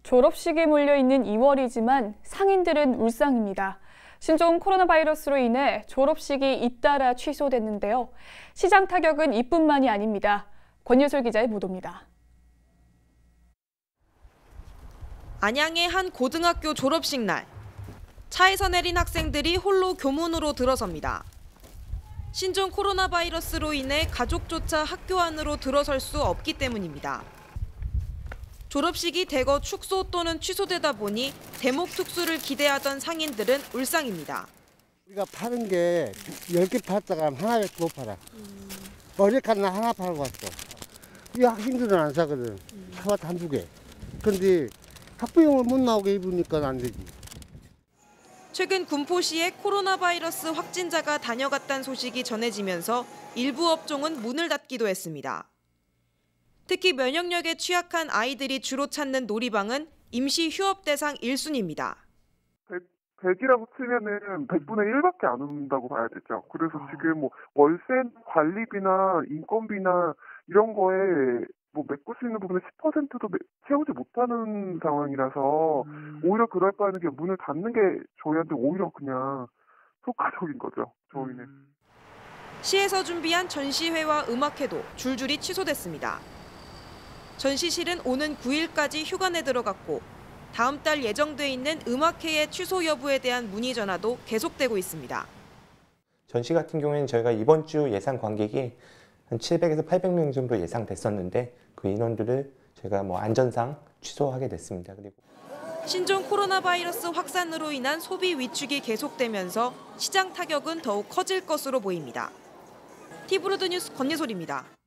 졸업식이 몰려있는 2월이지만 상인들은 울상입니다. 신종 코로나 바이러스로 인해 졸업식이 잇따라 취소됐는데요. 시장 타격은 이뿐만이 아닙니다. 권유솔 기자의 보도입니다. 안양의 한 고등학교 졸업식 날. 차에서 내린 학생들이 홀로 교문으로 들어섭니다. 신종 코로나 바이러스로 인해 가족조차 학교 안으로 들어설 수 없기 때문입니다. 졸업식이 대거 축소 또는 취소되다 보니 대목 특수를 기대하던 상인들은 울상입니다. 우리가 파는 게 10개 팔다가 하나밖에 못 팔아. 어제까지 나 하나 팔고 왔어. 이 학생들은 안 사거든. 사봤자 한두 개. 근데 학부형을 못 나오게 입으니까 안 되지. 최근 군포시에 코로나 바이러스 확진자가 다녀갔다는 소식이 전해지면서 일부 업종은 문을 닫기도 했습니다. 특히 면역력에 취약한 아이들이 주로 찾는 놀이방은 임시 휴업 대상 1순위입니다. 100이라고 치면은 100분의 1밖에 안 온다고 봐야 되죠. 그래서 지금 뭐 월세 관리비나 인건비나 이런 거에 뭐 메꿀 수 있는 부분에 10%도 채우지 못하는 상황이라서 오히려 그럴 바에는 문을 닫는 게 저희한테 오히려 그냥 효과적인 거죠. 저희는. 시에서 준비한 전시회와 음악회도 줄줄이 취소됐습니다. 전시실은 오는 9일까지 휴관에 들어갔고 다음 달 예정돼 있는 음악회의 취소 여부에 대한 문의 전화도 계속되고 있습니다. 전시 같은 경우에는 저희가 이번 주 예상 관객이 한 700에서 800명 정도 예상됐었는데 그 인원들을 저희가 안전상 취소하게 됐습니다. 그리고 신종 코로나 바이러스 확산으로 인한 소비 위축이 계속되면서 시장 타격은 더욱 커질 것으로 보입니다. 티브로드 뉴스 권예솔입니다.